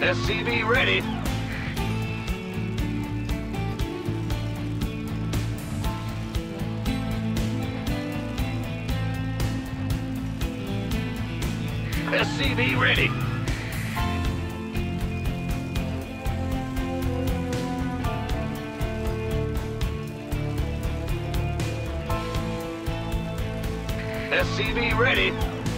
SCV ready. SCV ready. SCV ready.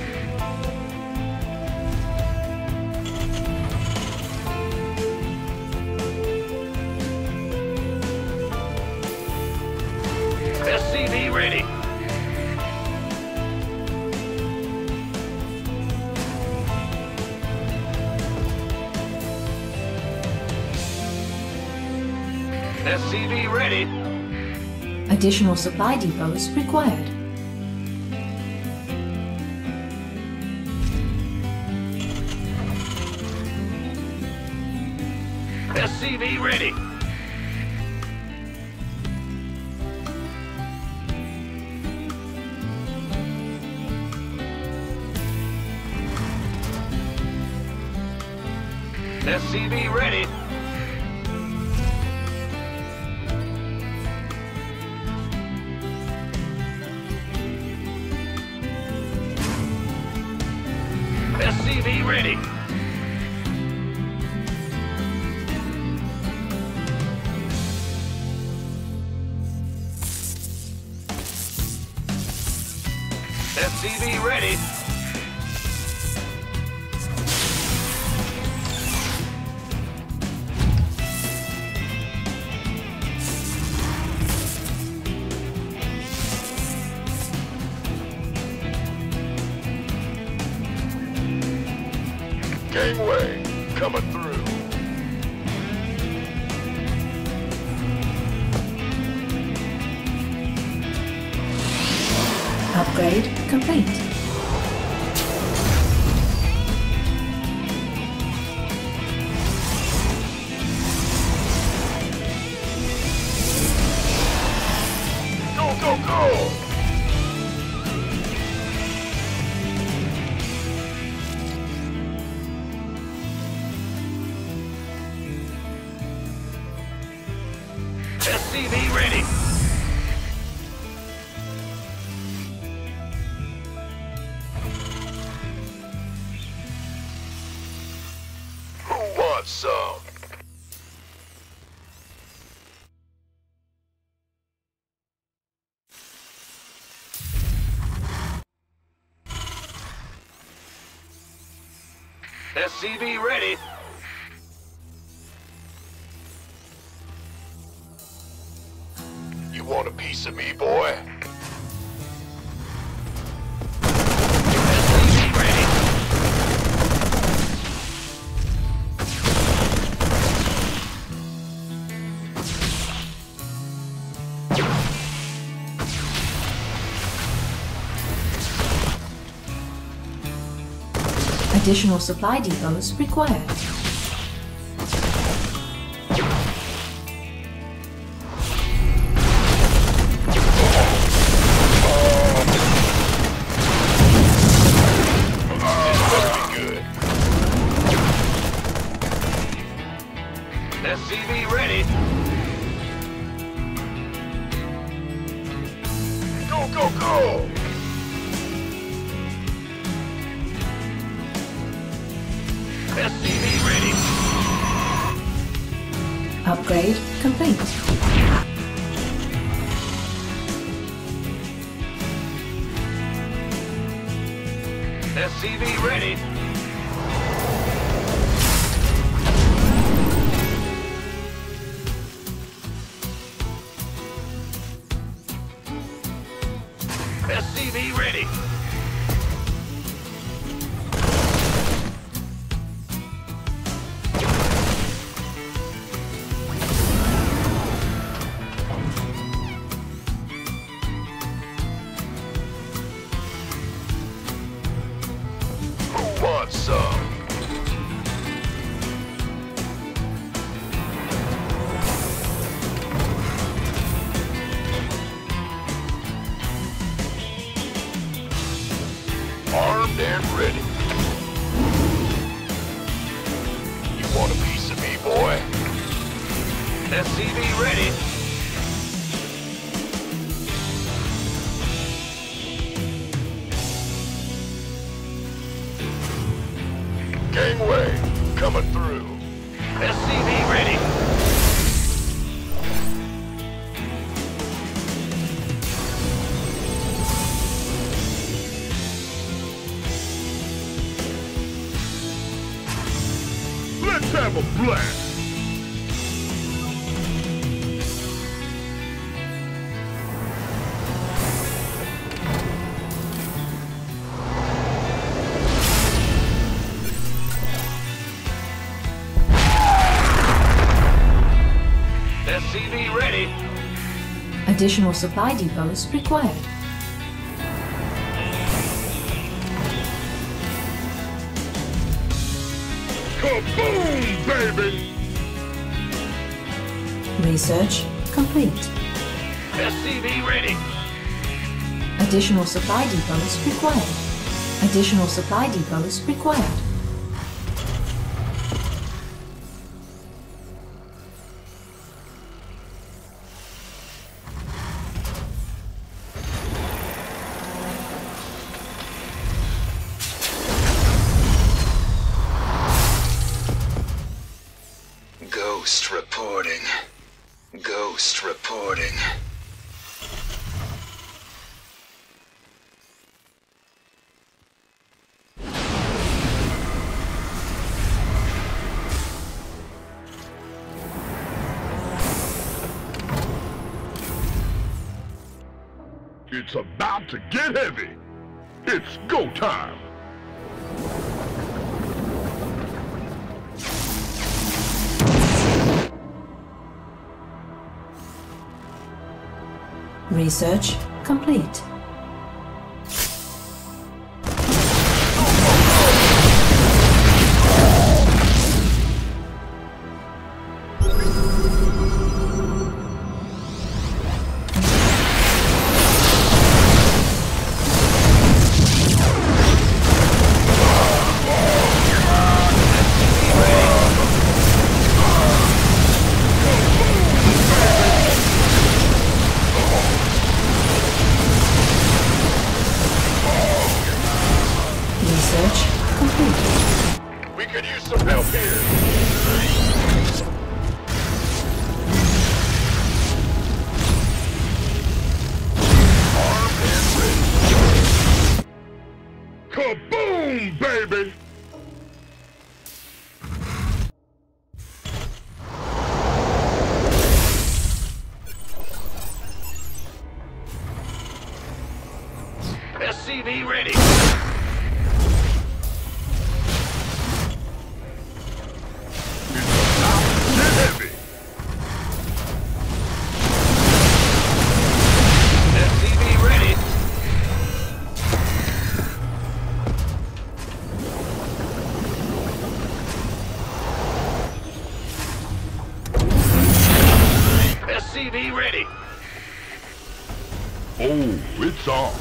SCV ready. SCV ready. Additional supply depots required. SCV ready. SCV ready. SCV ready. SCV ready. Gangway, coming through. Upgrade complete. Go, go, go! SCV ready. Who wants some? SCV ready. You want a piece of me, boy? SCV ready. Additional supply depots required. SCV ready. Go, go, go! SCV ready. Upgrade complete. SCV ready. SCV ready. Who wants some? SCV ready. Gangway, coming through. SCV ready. Let's have a blast. SCV ready. Additional supply depots required. Kaboom, baby! Research complete. SCV ready. Additional supply depots required. Additional supply depots required. Ghost reporting. Ghost reporting. It's about to get heavy. It's go time. Research complete. Research complete. We could use some help here. Armed and ready. Kaboom, baby! SCV ready. Get heavy. SCV ready. SCV ready. Oh, it's on.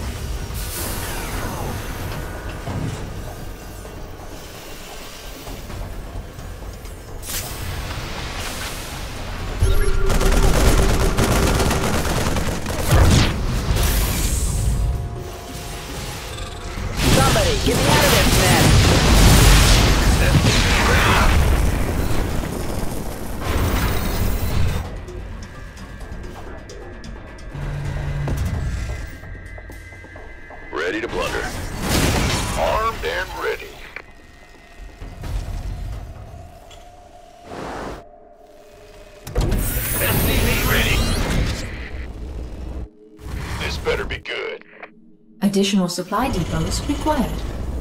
Somebody, get me out of this mess! SCV ready. Ready to plunder. Armed and ready. SCV ready. This better be good. Additional supply depots required.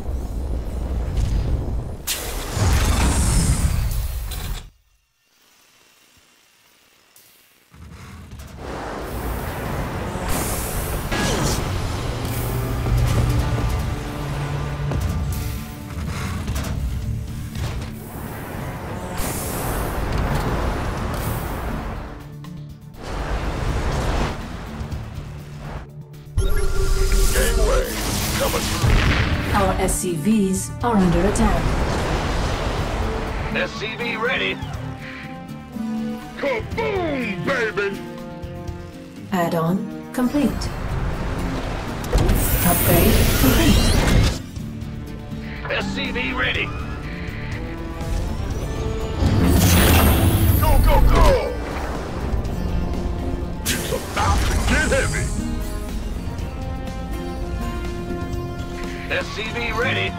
Gangway, coming through. Our SCVs are under attack. SCV ready. Kaboom, baby! Add-on complete. Upgrade complete. SCV ready. Go, go, go! It's about to get heavy! SCV ready.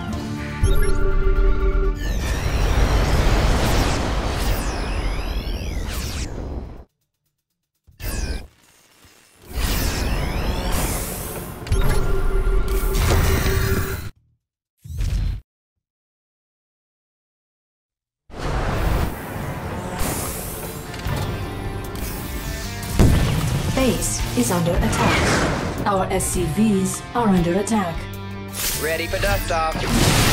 Base is under attack. Our SCVs are under attack. Ready for dust off.